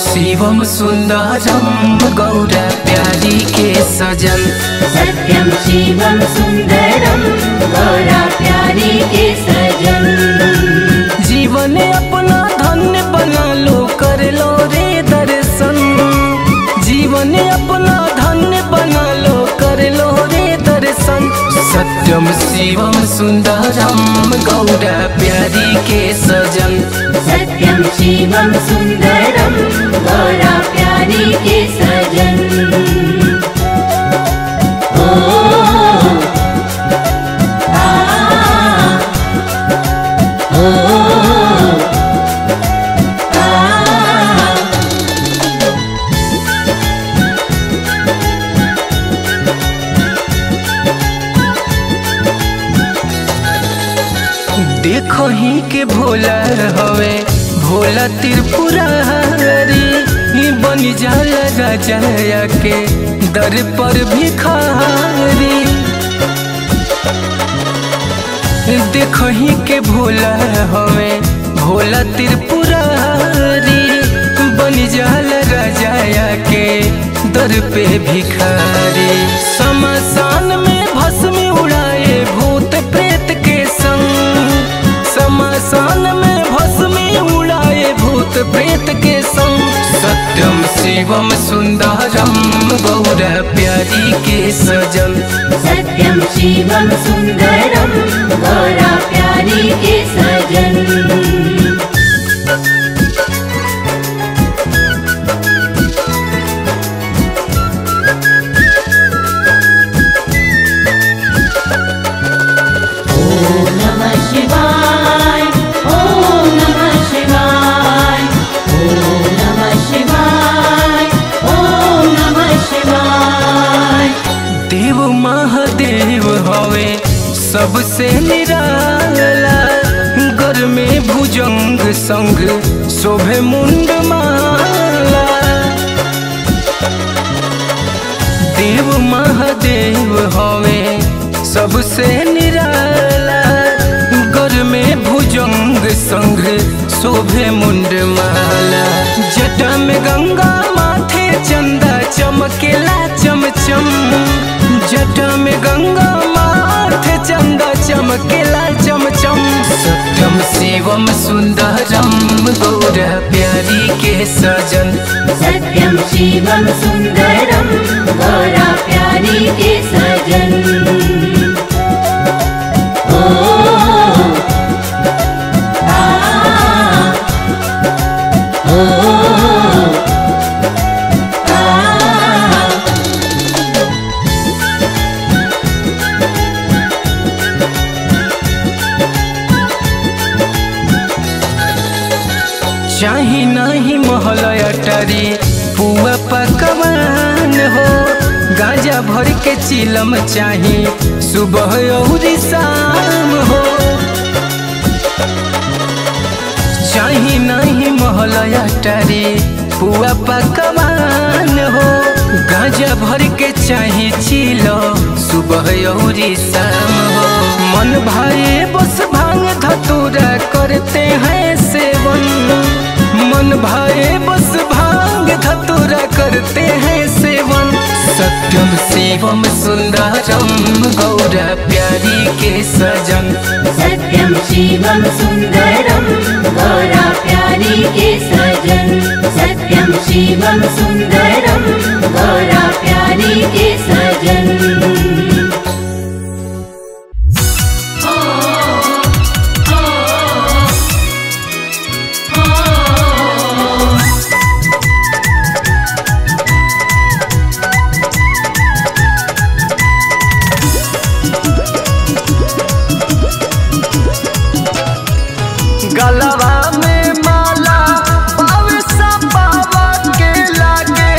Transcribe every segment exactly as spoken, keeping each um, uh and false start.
शिवम सुंदरम गौरा प्यारी के सजन। सत्यम शिवम सुंदरम गौरा प्यारी के सजन। जीवन अपना धन्य बना लो, कर लो रे दर्शन। जीवन अपना धन्य बना लो, कर लो रे दर्शन। सत्यम शिवम सुंदरम गौरा प्यारी के सजन। सत्यम शिवम सुंदरम गौरा प्यारी के सजन। ओ आ ओ आ देखो ही के भोला हवे, भोला त्रिपुरारी। बन जाला राजा के दर पर भिखारी। देखो ही के भोला हवे, भोला त्रिपुरारी। बन जाला राजा के दर पे भिखारी। शमशान में भस्म उड़ाए भूत प्रेत के संग। शमशान में भस्म उड़ाए भूत प्रेत के संग। सत्यम शिवम सुंदरम गौरा प्यारी के सजन। सत्यम शिवम सुंदरम गौरा प्यारी के सजन। देव महादेव हवे सबसे निराला। घर में भुजंग संग शोभे मुंड माला। देव महादेव हवे सबसे निराला। घर में भुजंग संग शोभे मुंड माला। जटा में गंगा माथे चंदा चमकेला चमचम। जटा में गंगा माथे चंदा चमकेला चमचम। सत्यम शिवम सुंदरम गौरा प्यारी के सजन। सत्यम शिवम सुंदरम गौरा प्यारी के सजन। ओ आ ओ चाही नहीं महल अटारी पुआ पकवान हो। गांजा भर के चिलम चाही सुबह और शाम हो। चाही नहीं महल अटारी पुआ पकवान हो। गांजा भर के चाही चिलो सुबह और शाम हो। मन भाए बस भांग धतूरा करते हैं सेवन। मन भाए बस भांग धतूरा करते हैं सेवन। सत्यम शिवम सुंदरम गौरा प्यारी के सजन। सत्यम शिवम सुंदरम गौरा प्यारी के सजन। सत्यम शिवम सुंदरम गौरा प्यारी के सजन। गलवा में माला बावे सा बाबा के लागे।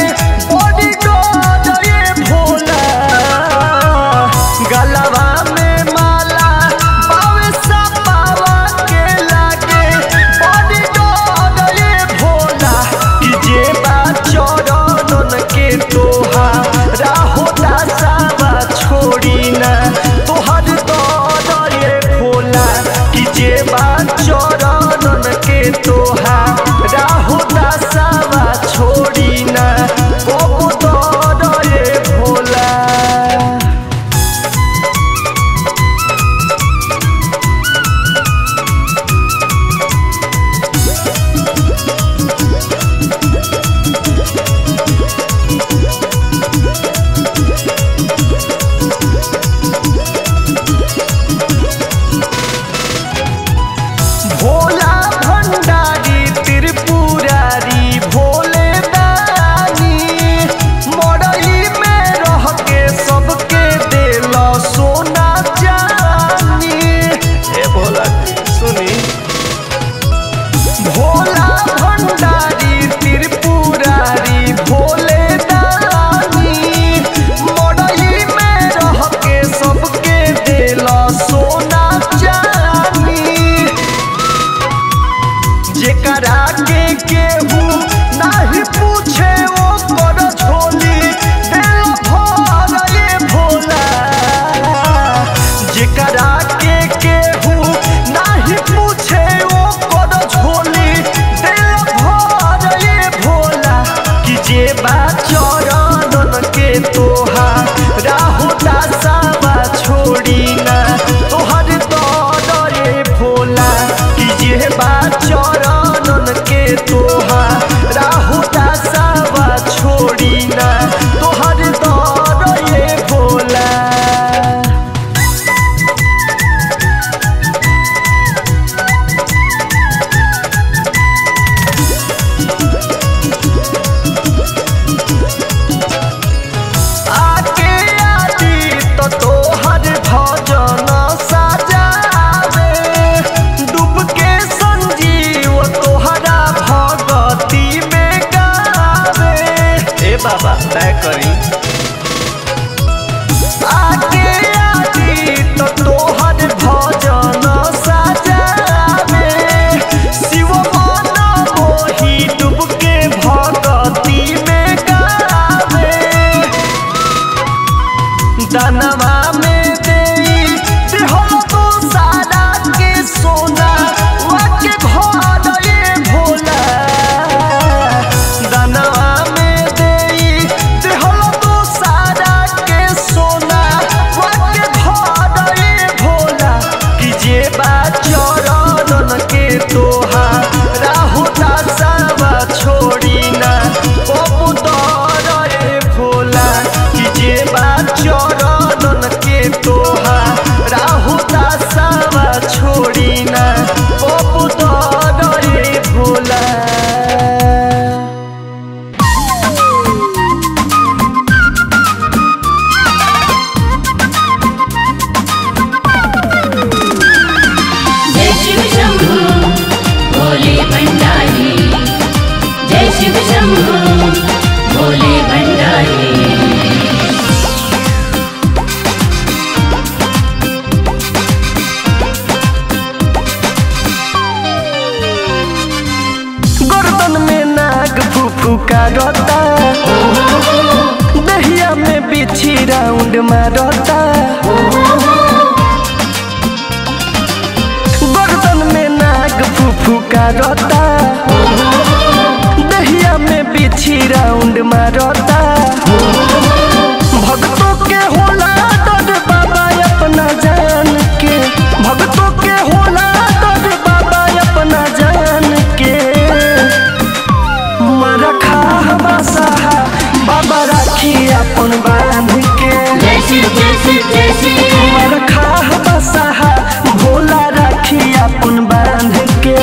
जेकरा के केहू नाही पूछे ओ कर झोली दिल भर ये भोला। जेकरा के केहू नाही पूछे ओ कर झोली दिल भर ये भोला। कि जे बा चरणन के तोहा राहु दासावा छोड़ी ना तोहर दर ये भोला। कि जे बा चरणन के तोहा राहु दासावा छोड़ी ना तोहर दर ये भोला। आके आदि तो तोहर भजन सजावे डूब के संजीव तोहरा भगती में गावे। ए बाबा तय करी आके आदि तो तोहर भजन सजावे शिव मन मोही डूब के भगती में गावे। दानवा में देई देहल तो सारा के सोना वाके घर ये भोला। दानवा में देई देहल तो सारा के सोना वाके घर ये भोला। कि जे बा चरणन के तोहा राहु दासावा छोड़ी ना कबूतर ये भोला। कि जे बा चरणन के तोहा राहु दासावा छोड़ी ना कबूतर ये भोला। जय शिव शंभू भोले भंडारी। जय शिव शंभू भोले भंडारी। गर्दन में नाग फूफू का रोता दहिया में बिछी राउंड मारता। गर्दन में नाग फूफू का रोता दहिया में बिछी राउंड मारता। भक्तों के होला दर बाबा अपना जान के भक्तों के होला दर बाबा अपना जान के। मरखा बसहा बाबा राखी अपन बांध के। जय शिव जय शिव जय शिव। मरखा बसहा भोला राखी अपन बांध के।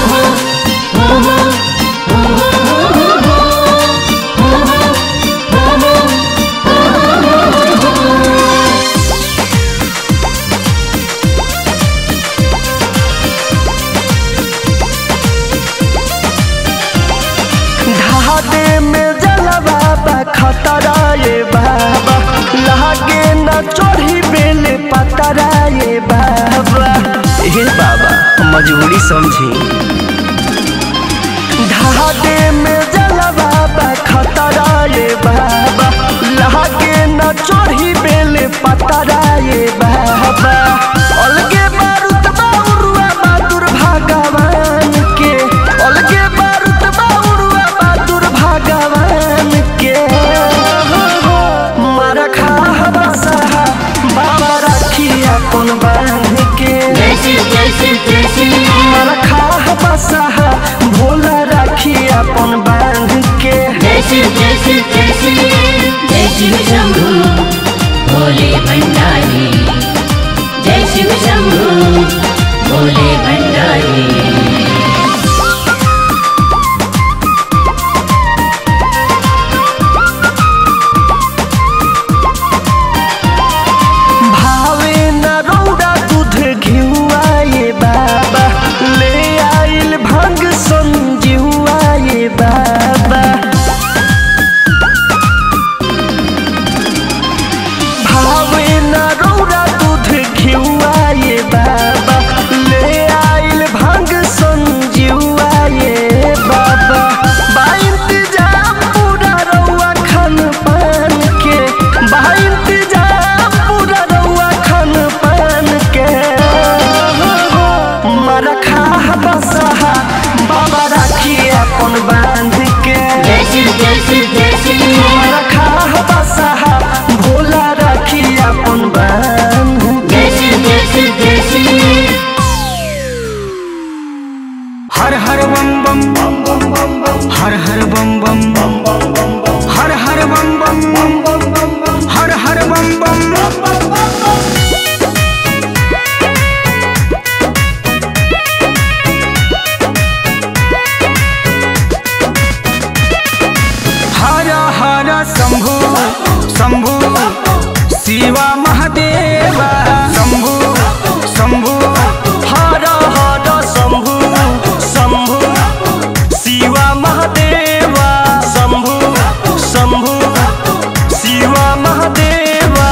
ढाडे में जलवा बा खतरा ये बाबा लागे न चढ़ी बेल पतरा ये बाबा। हे बाबा मजबूरी समझी ढाडे में जलवा बा खतरा ये बाबा लागे न चढ़ी बेल पतरा ये बाबा। अलगे बारूद बाउरुआ बहादुर भगवान के अलगे बारूद बाउरुआ बहादुर भगवान के। मरखा बसहा बाबा राखी अपन बांध के। जय शिव जय शिव जय शिव। मरखा बसहा भोला राखी अपन बांध के। जय शिव जय शिव जय शिव। जय शिव शंभू भोले भंडारी। जय शिव शंभू भोले भंडारी। भावे न रौदा दूध घिउआ ये बाबा ले आइल भंग संजीवा ये बाबा। भावे न रौदा दूध घिउआ ये बाबा ले आइल भंग हर बम बम हर हर बम बम हर हर बम बम हर हर बम बम। हर हर शंभु शंभु शिवा महादेवा शंभु शंभु हर हर शंभु शंभु शिवा महादेवा शंभु शंभु शिवा महादेवा।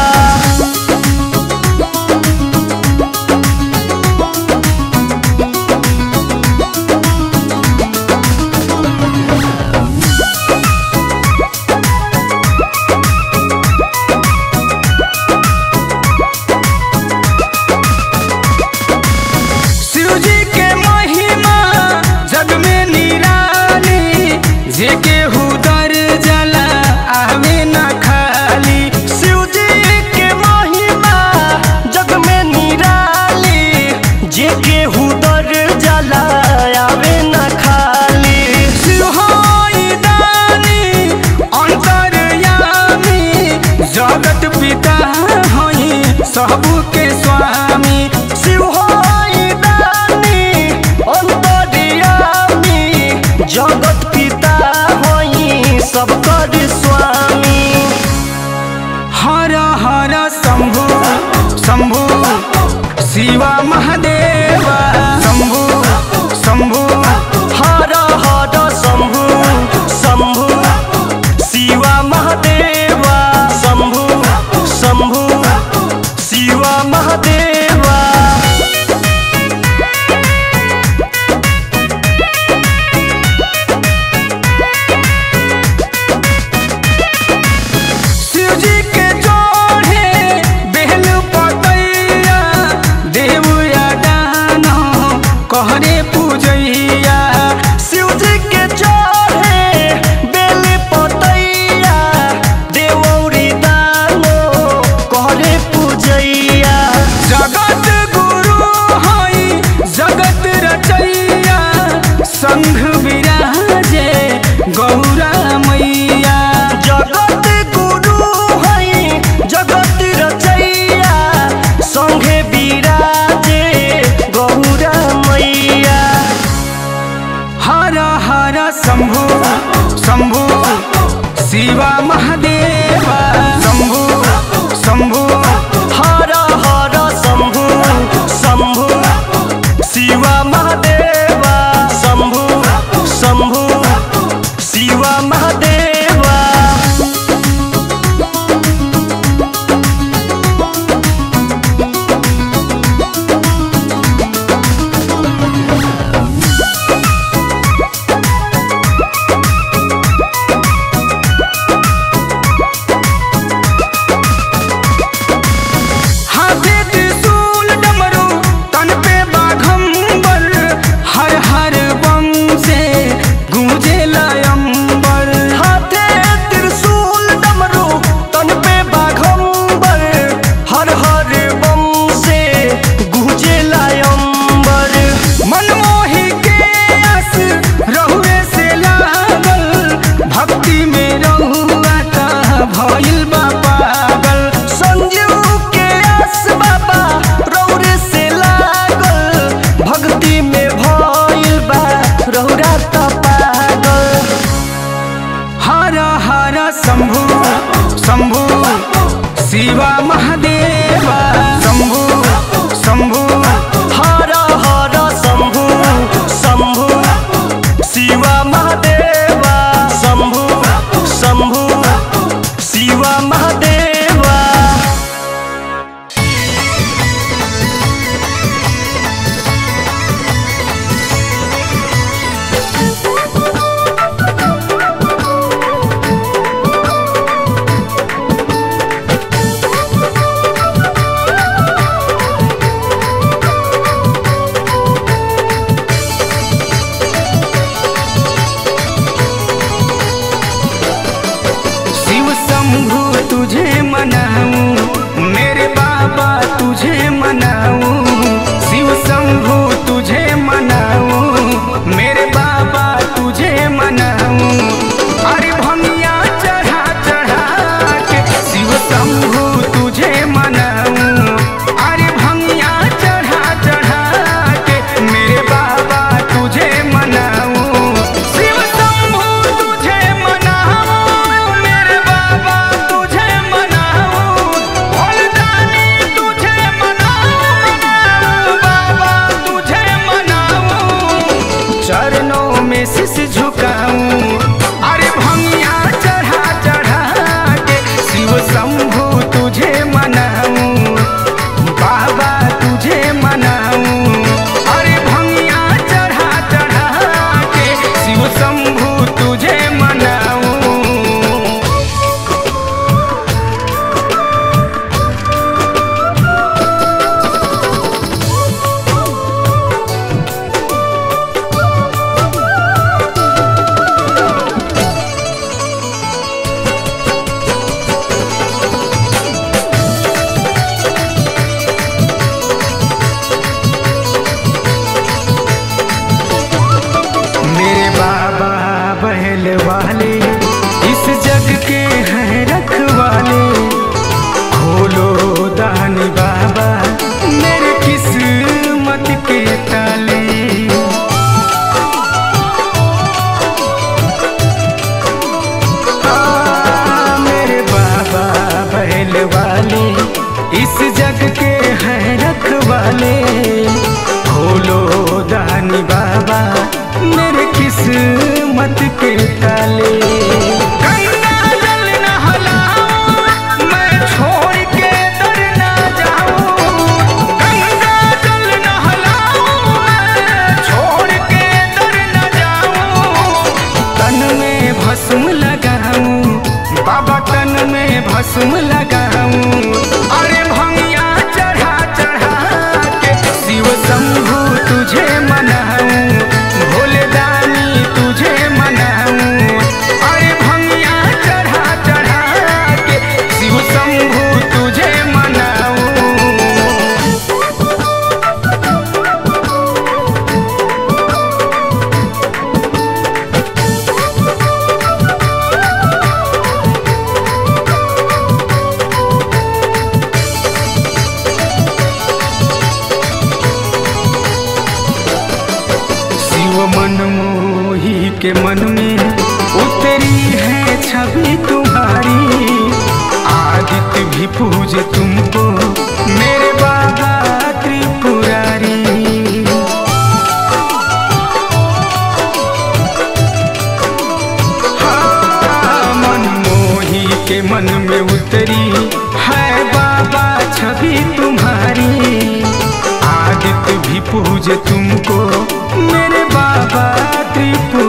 जेके हुदर जला आवे न खाली शिव जी के महिमा जग में निराली जेके हुदर जला आवे न खाली। शिव होई दानी अंतर्यामी जगत पिता होई सबके स्वामी। शिव होई दानी अंतर्यामी जगत पिता सबकर स्वामी। हर हर शंभु शंभु शिवा महादेवा शंभु शंभु हर हर शंभु शंभु शिवा महादेवा शंभु शंभु शिवा महादेवा। कहरे पूजैया शिव जी के चढ़े बेल पतैया देवौरी दानो कहरे पूजैया। जगत गुरु हई जगत रचैया संघ विराजे गौरा मैया। जगत गुरु हई जगत रचैया संघे विराजे गौरा मैया। हर हर शंभु शंभु शिवा महादेवा शंभु शंभु हर हर शंभु शंभु शिवा महादेवा शंभु शंभु शिवा महादेवा। शंभु शंभु शिवा महादेवा शंभु शंभु हर हर शंभु शंभु शिवा महादेवा शंभु शंभु शिवा महादेवा। तुझे मनाऊं मेरे बाबा तुझे मनाऊं, शिव शंभु तुझे मनाऊं मेरे तोहरे शीश झुकाऊं। अरे भंगिया चढ़ा चढ़ा के शिव शंभु तुझे मनाऊं, बाबा तुझे मनाऊं। अरे भंगिया चढ़ा चढ़ा के शिव शंभु तुझे मनाऊं। मेरे बाबा बहल वाले इस जग के हैं रखवाले, खोलो दानी बाबा मेरे किस्मत के ताले। आ, मेरे बाबा बहल वाले इस जग के हैं रखवाले, खोलो दानी बाबा मेरे किस्मत के ताले। गंगा जल नहलाऊं मैं छोड़ के दर ना जाऊं, गंगा जल नहलाऊं मैं छोड़ के दर ना जाऊं। तन में भस्म लगाऊं बाबा, तन में भस्म लगाऊं। अरे भंगिया चढ़ा चढ़ा के शिव शंभु तुझे मनाऊं, भोले दानी तुझे मनाऊं। अरे भंगिया चढ़ा चढ़ा के शिव शंभु तुझे मनाऊं। शिव मनमोही के मन में उतरी है छवि तुम्हारी, आदित्य भी पूजे तुमको मेरे बाबा त्रिपुरारी। हाँ, मनमोही के मन में उतरी है बाबा छवि तुम्हारी, आदित्य भी पूजे तुमको मेरे बाबा त्रिपुरारी।